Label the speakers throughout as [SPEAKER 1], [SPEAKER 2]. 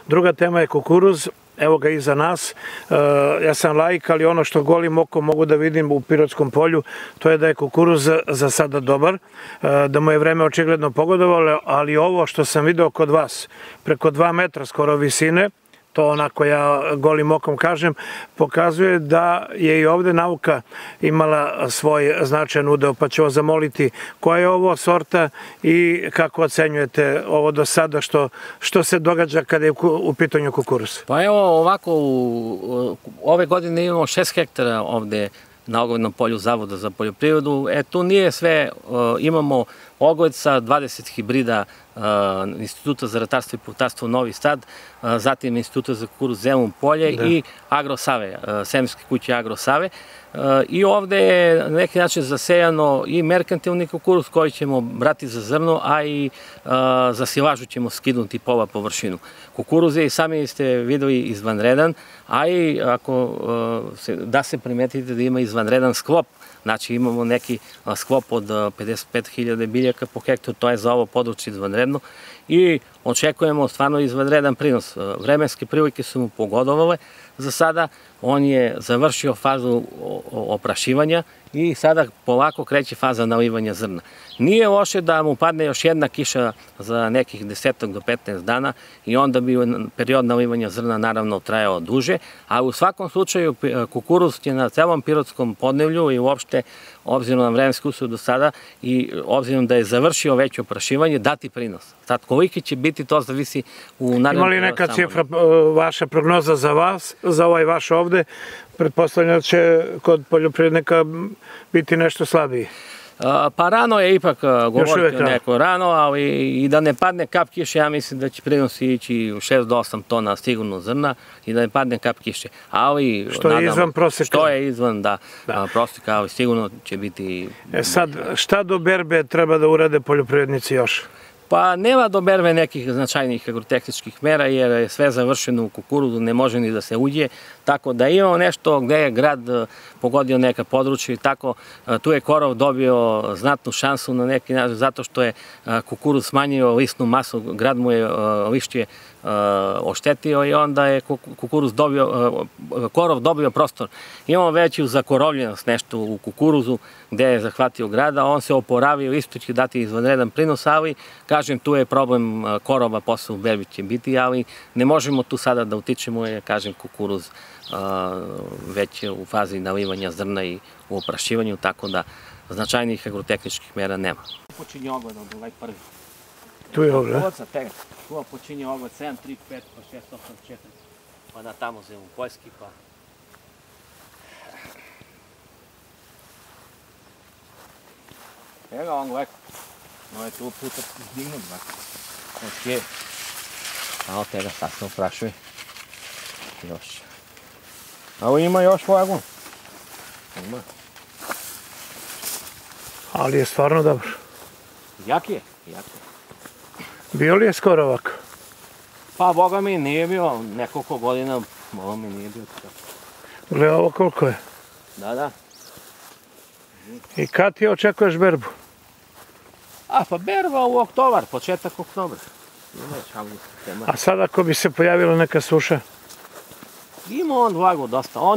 [SPEAKER 1] Druga tema je kukuruz. Evo ga iza nas. Ja sam laik, ali ono što golim okom mogu da vidim u Pirotskom polju, to je da je kukuruz za sada dobar, da mu je vreme očigledno pogodovalo, ali ovo što sam video kod vas, preko 2 metra skoro visine, to onako ja golim okom kažem, pokazuje da je i ovde nauka imala svoj značajan udeo, pa ću vas zamoliti koja je ovo sorta i kako ocenjujete ovo do sada što se događa kada je u pitanju kukuruz?
[SPEAKER 2] Pa evo ovako, ove godine imamo 6 hektara ovde na Oglednom polju Zavoda za poljoprivredu. Tu nije sve, imamo Ogledca, 20 hibrida Instituta za ratarstvo i povrtarstvo Novi Sad, zatim Instituta za kukuruz Zemun Polje i Agrosave, Semske kuće Agrosave. I ovde je na neki način zasejano i merkantilni kukuruz koji ćemo brati za zrno, a i za silažu ćemo skinuti pola površinu. Kukuruz je i sami ste videli izvanredan, a i ako da se primetite da ima izvanredan sklop. Znači imamo neki sklop od 55.000 biljaka po hektaru, to je za ovo područje izvanredno i očekujemo stvarno izvanredan prinos. Vremenske prilike su mu pogodovale za sada, on je završio fazu oprašivanja i sada polako kreće faza nalivanja zrna. Nije loše da mu padne još jedna kiša za nekih 10 do 15 dana i onda bi period nalivanja zrna naravno trajao duže, a u svakom slučaju kukuruz će na celom pirotskom podneblju i uopšte obzirom na vremenski uslov do sada i obzirom da je završio već oprašivanje dati prinos. Sad koliki će biti to zavisi u narednom.
[SPEAKER 1] Ima li neka cifra, vaša prognoza za vas, za ovaj vaš ovde? Pretpostavljam da će kod poljoprivrednika biti nešto slabiji.
[SPEAKER 2] Pa rano je ipak govoriti o neko rano, ali i da ne padne kap kiše, ja mislim da će prinos ići u 6 do 8 tona sigurno zrna i da ne padne kap kiše. Ali,
[SPEAKER 1] što je izvan proseka.
[SPEAKER 2] Što je izvan, da, proseka, ali sigurno će biti.
[SPEAKER 1] Sad, šta do berbe treba da urade poljoprivrednici još?
[SPEAKER 2] Pa nema do berbe nekih značajnih agrotehničkih mera jer je sve završeno u kukuruzu, ne može ni da se uđe, tako da imamo nešto gde je grad pogodio neka područja i tako, tu je korov dobio znatnu šansu na neki način zato što je kukuruz smanjio listnu masu, grad mu je lišće oštetio i onda je korov dobio prostor. Imamo veću zakorovljenost nešto u kukuruzu gde je zahvatio grada, on se oporavio, isto će dati izvanredan prinos, ali kažem tu je problem korova, posle u berbi će biti, ali ne možemo tu sada da utičemo jer kažem kukuruz već je u fazi nalivanja zrna i u oprašivanju, tako da značajnih agrotehničkih mera nema. Počinje ogled od ovaj prvi.
[SPEAKER 1] Tu je ogled?
[SPEAKER 2] Tu počinje ogled 7, 3, 5, pa 6, 8, 4, pa da tamo Zemun Poljski, pa... Evo ga on leko, no je tu puta izdignut, ok. A od tega sad se oprašuje. Još. A ima još vagon. Ima.
[SPEAKER 1] Ali je stvarno dobro.
[SPEAKER 2] Jak je, jak je.
[SPEAKER 1] Bio li je skoro ovako?
[SPEAKER 2] Pa, boga mi nije bio, nekoliko godina, ovo mi nije bio tako.
[SPEAKER 1] Gle, ovo koliko je?
[SPEAKER 2] Da.
[SPEAKER 1] I kad ti očekuješ berbu?
[SPEAKER 2] Pa berba u oktobar, početak oktobra.
[SPEAKER 1] A sad ako bi se pojavila neka suša?
[SPEAKER 2] Ima on vlagu dosta, on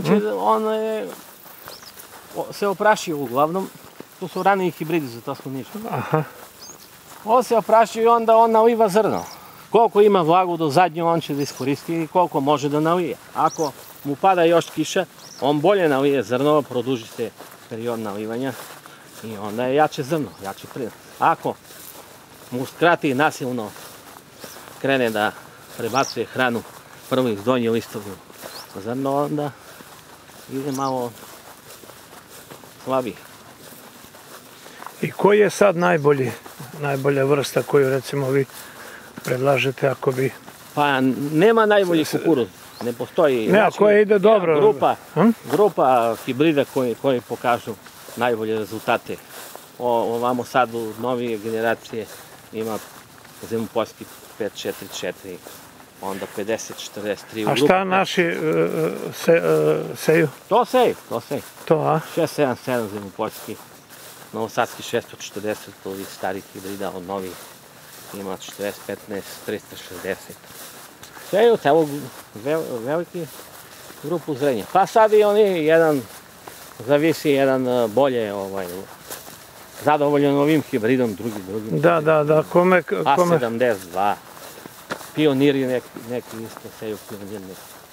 [SPEAKER 2] se oprašio uglavnom, tu su raniji hibridi, zato smo ništa. On se oprašio i onda on naliva zrno. Koliko ima vlagu do zadnje, on će da iskoristi i koliko može da nalije. Ako mu pada još kiša, on bolje nalije zrno, produži se period nalivanja i onda je jače zrno, jače prinos. Ako mu skrati nasilno, krene da prebacuje hranu prvih donjih listova zrno, onda ide malo slabije.
[SPEAKER 1] I koji je sad najbolja vrsta koju recimo vi predlažete ako bi...
[SPEAKER 2] Pa nema najbolji kukuruz, ne postoji.
[SPEAKER 1] Ne, a koja ide dobro?
[SPEAKER 2] Grupa hibrida koji pokažu najbolje rezultate. Ovamo sad u novije generacije ima Zemun Poljski 544, onda 5043.
[SPEAKER 1] A šta naši seju?
[SPEAKER 2] To seju.
[SPEAKER 1] To, a?
[SPEAKER 2] 677 Zemun Poljski, Novosadski 640, ovih starih hibrida od novih ima 4015, 360. Seju celu veliki grupu zrenja. Pa sad i oni jedan, zavisi jedan bolje zadovoljan ovim hibridom, drugim.
[SPEAKER 1] Da, kome...
[SPEAKER 2] A72, pioniri neki isto seju pionir neki.